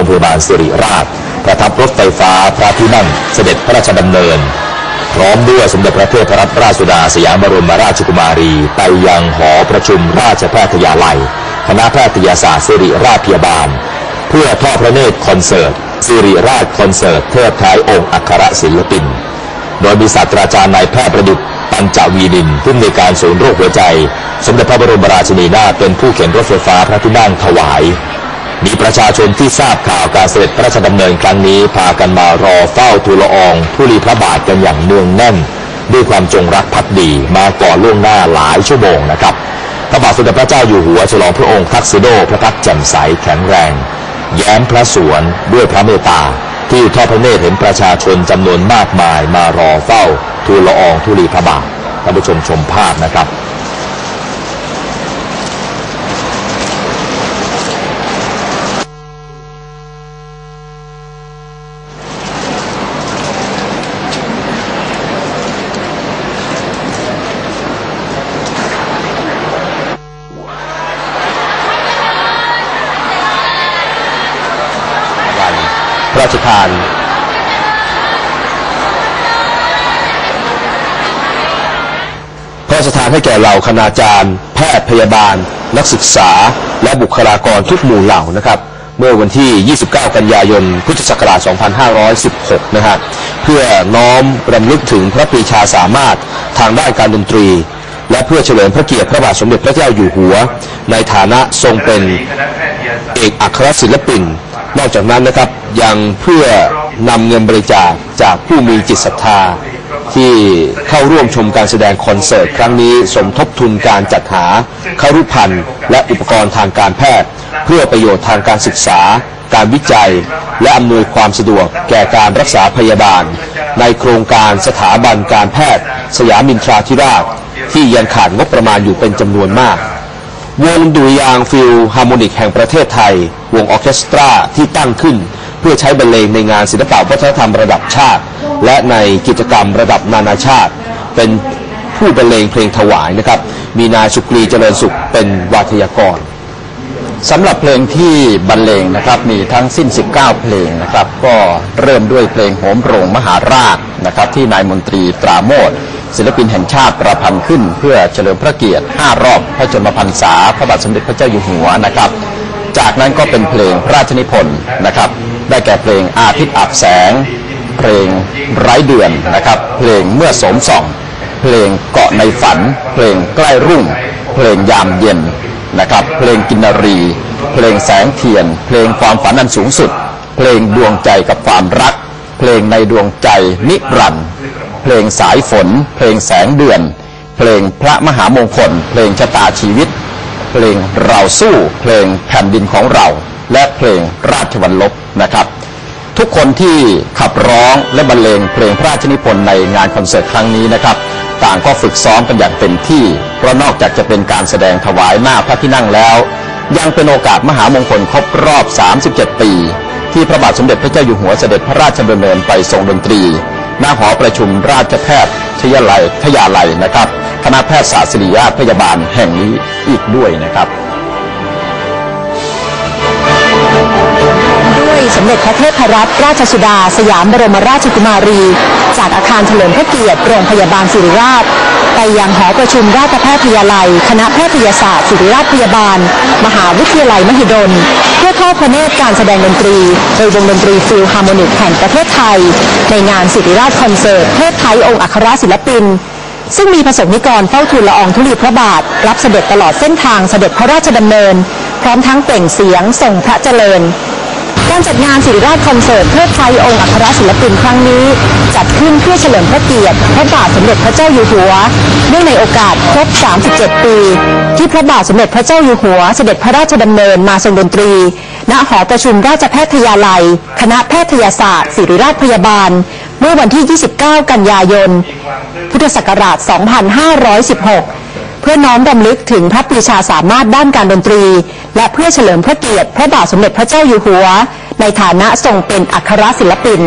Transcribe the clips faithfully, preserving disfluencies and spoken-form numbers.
พยาบาลสิริราชประทับรถไฟฟ้าพระที่นั่งเสด็จพระราชดำเนินพร้อมด้วยสมเด็จพระเทพรัตนราชสุดาสยามบรมราชกุมารีไปยังหอประชุมราชแพทยาลัยคณะแพทยศาสตร์สิริราชพยาบาลเพื่อทอดพระเนตรคอนเสิร์ตสิริราชคอนเสิร์ตเทิดท้ายองค์อัครศิลปินโดยมีศาสตราจารย์นายแพทย์ประดิษฐ์ปัญจวีนินผู้อำนวยการศูนย์โรคหัวใจสมเด็จพระบรมราชินีนาถเป็นผู้เข็นรถไฟฟ้าพระที่นั่งถวายมีประชาชนที่ทราบข่าวการเสด็จพระราชดำเนินครั้งนี้พากันมารอเฝ้าทูลละอองธุลีพระบาทกันอย่างเนืองแน่นด้วยความจงรักภักดีมาก่อนล่วงหน้าหลายชั่วโมงนะครับพระบาทสมเด็จพระเจ้าอยู่หัวฉลองพระองค์ทักษิโดพระพักตร์แจ่มใสแข็งแรงแย้มพระสวนด้วยพระเมตตาที่ทอดพระเนตรเห็นประชาชนจำนวนมากมายมารอเฝ้าทูลละอองธุลีพระบาทท่านผู้ชมชมภาพนะครับพระราชทานพระราชทานให้แก่เหล่าคณาจารย์แพทย์พยาบาลนักศึกษาและบุคลากรทุกหมู่เหล่านะครับเมื่อวันที่ยี่สิบเก้ากันยายนพุทธศักราชสองพันห้าร้อยสิบหกนะฮะเพื่อน้อมรำลึกถึงพระปรีชาสามารถทางด้านการดนตรีและเพื่อเฉลิมพระเกียรติพระบาทสมเด็จพระเจ้าอยู่หัวในฐานะทรงเป็นเอกอัครศิลปินนอกจากนั้นนะครับยังเพื่อนำเงินบริจาคจากผู้มีจิตศรัทธาที่เข้าร่วมชมการแสดงคอนเสิร์ตครั้งนี้สมทบทุนการจัดหาคฤภัณฑ์และอุปกรณ์ทางการแพทย์เพื่อประโยชน์ทางการศึกษาการวิจัยและอำนวยความสะดวกแก่การรักษาพยาบาลในโครงการสถาบันการแพทย์สยามินทราธิราชที่ยังขาดงบประมาณอยู่เป็นจำนวนมากวงดุริยางค์ฟิลฮาร์โมนิกแห่งประเทศไทยวงออร์เคสตราที่ตั้งขึ้นเพื่อใช้บรรเลงในงานศิลปวัฒนธรรมระดับชาติและในกิจกรรมระดับนานาชาติเป็นผู้บรรเลงเพลงถวายนะครับมีนายสุกรีเจริญสุขเป็นวาทยากรสำหรับเพลงที่บรรเลงนะครับมีทั้งสิ้นสิบเก้าเพลงนะครับก็เริ่มด้วยเพลงโหมโรงมหาราชนะครับที่นายมนตรีตราโมทศิลปินแห่งชาติประพันธ์ขึ้นเพื่อเฉลิมพระเกียรติห้ารอบพระชนมพรรษาพระบาทสมเด็จพระเจ้าอยู่หัวนะครับจากนั้นก็เป็นเพลงพระราชนิพนธ์นะครับได้แก่เพลงอาทิตย์อาบแสงเพลงไร้เดือนนะครับเพลงเมื่อโสมส่องเพลงเกาะในฝันเพลงใกล้รุ่งเพลงยามเย็นนะครับเพลงกินนารีเพลงแสงเทียนเพลงความฝันอันสูงสุดเพลงดวงใจกับความรักเพลงในดวงใจนิรันดร์เพลงสายฝนเพลงแสงเดือนเพลงพระมหามงคลเพลงชะตาชีวิตเพลงเราสู้เพลงแผ่นดินของเราและเพลงราชวรรลบนะครับทุกคนที่ขับร้องและบรรเลงเพลงพระราชนิพนธ์ในงานคอนเสิร์ตครั้งนี้นะครับต่างก็ฝึกซ้อมกันอย่างเต็มที่เพราะนอกจากจะเป็นการแสดงถวายหน้าพระที่นั่งแล้วยังเป็นโอกาสมหามงคลครบรอบสามสิบเจ็ดปีที่พระบาทสมเด็จพระเจ้าอยู่หัวเสด็จพระราชดำเนินไปทรงดนตรีณหอประชุมราชแพทยาลัยทยาลัยนะครับคณะแพทยศาสตร์ศิริราชพยาบาลแห่งนี้อีกด้วยนะครับด้วยสมเด็จพระเทพรัตนราชสุดาสยามบรมราชกุมารีจากอาคารเฉลิมพระเกียรติโรงพยาบาลศิริราชไปยังหอประชุมราชแพทยาลัยคณะแพทยศาสตร์ศิริราชพยาบาลมหาวิทยาลัยมหิดลเพื่อทอดพระเนตรการแสดงดนตรีโดยวงดนตรีฟิลฮาร์โมนิกแห่งประเทศไทยในงานศิริราชคอนเสิร์ตเทิดท้ายองค์อัครศิลปินซึ่งมีประสงค์นิกรเฝ้าทูลละอองธุลีพระบาทรับเสด็จตลอดเส้นทางเสด็จพระราชดำเนินพร้อมทั้งเปล่งเสียงส่งพระเจริญการจัดงานศิริราชคอนเสิร์ตเทิดท้ายองค์อัครศิลปินครั้งนี้จัดขึ้นเพื่อเฉลิมพระเกียรติพระบาทสมเด็จพระเจ้าอยู่หัวเนื่องในโอกาสครบสามสิบเจ็ดปีที่พระบาทสมเด็จพระเจ้าอยู่หัวเสด็จพระราชดำเนินมาทรงดนตรีณหอประชุมราชแพทยาลัยคณะแพทยศาสตร์ศิริราชพยาบาลเมื่อวันที่ยี่สิบเก้ากันยายนพุทธศักราชสองพันห้าร้อยสิบหกเพื่อน้อมรำลึกถึงพระปรีชาสามารถด้านการดนตรีและเพื่อเฉลิมพระเกียรติพระบาทสมเด็จพระเจ้าอยู่หัวในฐานะทรงเป็นอัครศิลปิน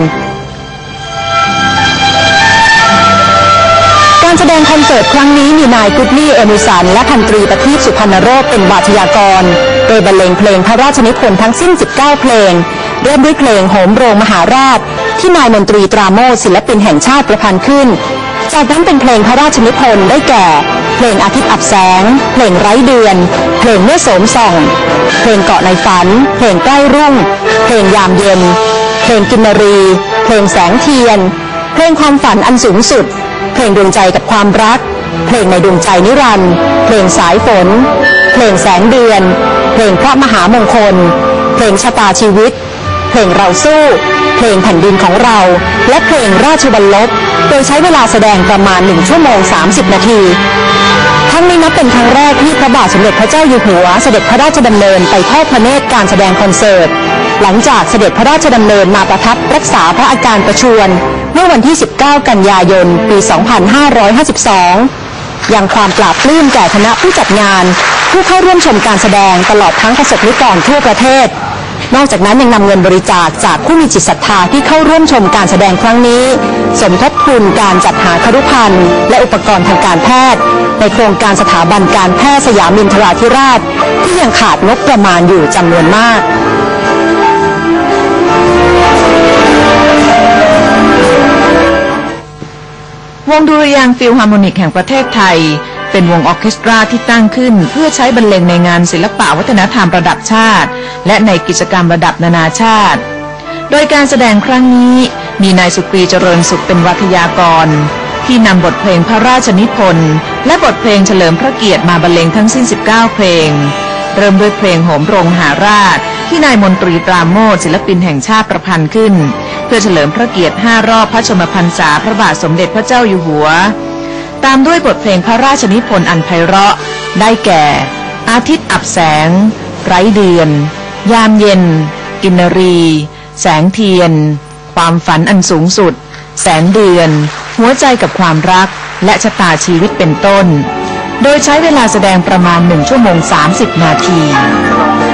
การแสดงคอนเสิร์ตครั้งนี้มีนายกุดลี่เอมิสันและพันตรีประทีปสุพรรณโรจน์เป็นวาทยากรโดยบรรเลงเพลงพระราชนิพนธ์ทั้งสิ้นสิบเก้าเพลงเริ่มด้วยเพลงโหมโรงมหาราชที่นายมนตรีตราโมชศิลปินแห่งชาติประพันธ์ขึ้นจากนั้นเป็นเพลงพระราชนิพนธ์ได้แก่เพลงอาทิตย์อับแสงเพลงไร้เดือนเพลงเมื่อโสมส่องเพลงเกาะในฝันเพลงใกล้รุ่งเพลงยามเย็นเพลงกินนรีเพลงแสงเทียนเพลงความฝันอันสูงสุดเพลงดวงใจกับความรักเพลงในดวงใจนิรันดร์เพลงสายฝนเพลงแสงเดือนเพลงพระมหามงคลเพลงชะตาชีวิตเพลงเราสู้เพลงแผ่นดินของเราและเพลงราชบัลลบโดยใช้เวลาแสดงประมาณหนึ่งชั่วโมงสามสิบนาทีทั้งนี้นับเป็นครั้งแรกที่พระบาทสมเด็จพระเจ้าอยู่หัวเสด็จพระราชดำเนินไปทอดพระเนตรการแสดงคอนเสิร์ตหลังจากเสด็จพระราชดำเนินมาประทับรักษาพระอาการประชวรเมื่อวันที่สิบเก้ากันยายนปีสองพันห้าร้อยห้าสิบสองยังความปราบปลื้มแก่คณะผู้จัดงานผู้เข้าร่วมชมการแสดงตลอดทั้งประสบนิกรทั่วประเทศนอกจากนั้นยังนำเงินบริจาคจากผู้มีจิตศรัทธาที่เข้าร่วมชมการแสดงครั้งนี้สมทบทุนการจัดหาครุภัณฑ์และอุปกรณ์ทางการแพทย์ในโครงการสถาบันการแพทย์สยามินทราธิราชที่ยังขาดงบประมาณอยู่จำนวนมากวงดุริยางค์ฟิลฮาร์โมนิกแห่งประเทศไทยเป็นวงออร์เคสตราที่ตั้งขึ้นเพื่อใช้บรรเลงในงานศิลปะวัฒนธรรมระดับชาติและในกิจกรรมระดับนานาชาติโดยการแสดงครั้งนี้มีนายสุกรีเจริญสุขเป็นวัทยากรที่นำบทเพลงพระราชนิพนธ์และบทเพลงเฉลิมพระเกียรติมาบรรเลงทั้งสิ้นสิบเก้าเพลงเริ่มด้วยเพลงโหมโรงมหาราชที่นายมนตรีตราโมชศิลปินแห่งชาติประพันธ์ขึ้นเพื่อเฉลิมพระเกียรติห้ารอบพระชนมพรรษาพระบาทสมเด็จพระเจ้าอยู่หัวตามด้วยบทเพลงพระราชนิพนธ์อันไพเราะได้แก่อาทิตย์อับแสงไร้เดือนยามเย็นกินนรีแสงเทียนความฝันอันสูงสุดแสงเดือนหัวใจกับความรักและชะตาชีวิตเป็นต้นโดยใช้เวลาแสดงประมาณหนึ่งชั่วโมงสามสิบนาที